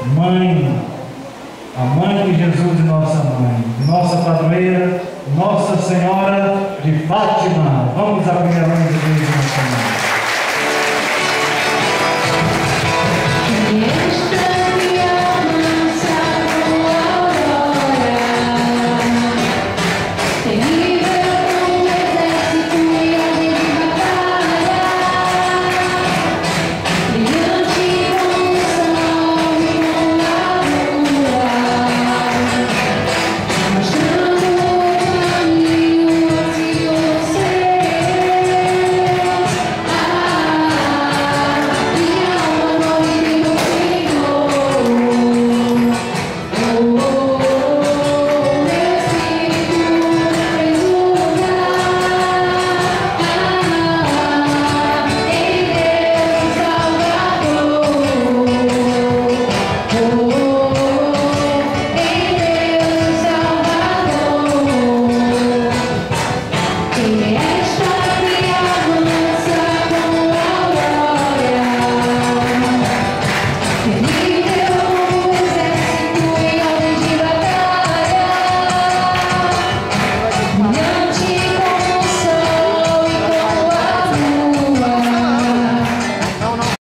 Mãe, a Mãe de Jesus e nossa Mãe, nossa padroeira, Nossa Senhora de Fátima. Vamos à primeira mãe de Deus, nossa Mãe.